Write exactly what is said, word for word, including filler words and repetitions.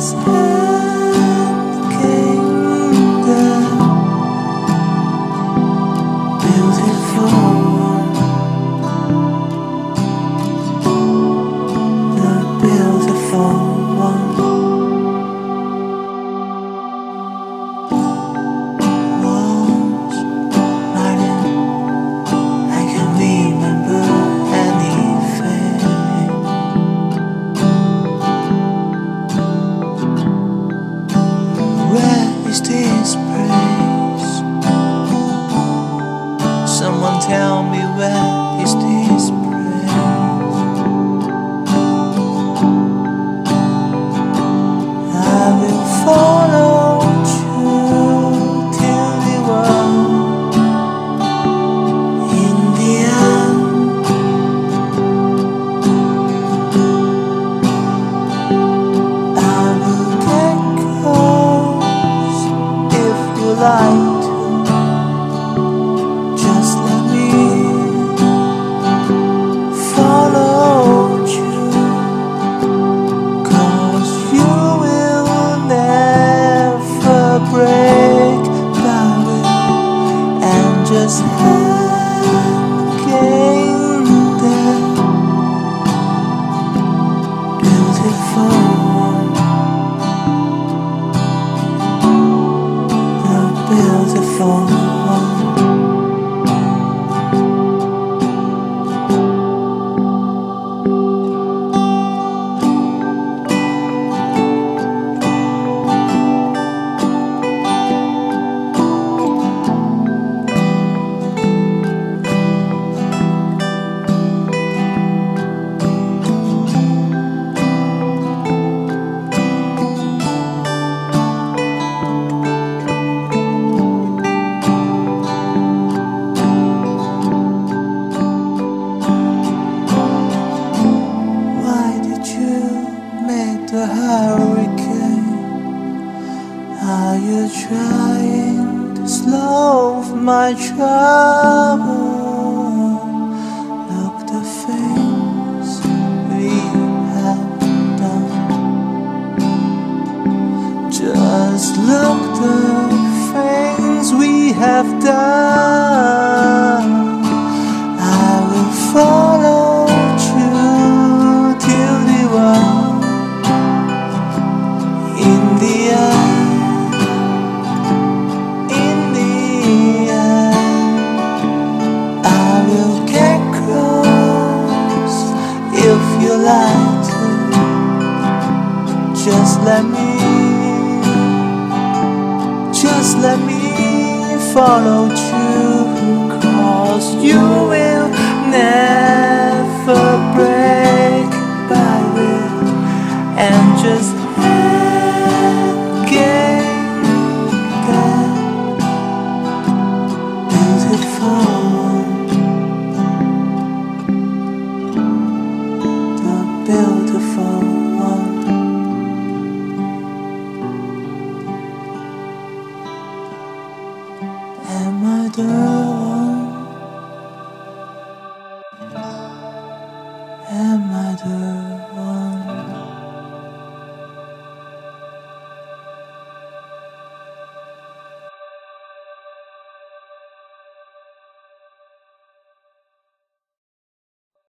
just thinking that beautiful one, the beautiful one. Was writing, I can remember anything. Where is this place? Someone tell me, where is this place? I will follow you till the world. In the end, I will get close if you like to. Just let me follow you, 'cause you will never break my will. And just hanging there, beautiful one, the beautiful one. The hurricane, are you trying to slow my trouble? Look the things we have done. Just look the things we have done. I will follow you till the world. In the end, in the end, I will get close if you like to. Just let me, just let me follow you, 'cause you will never break my will. And just beautiful one. Am I the one? Am I the one?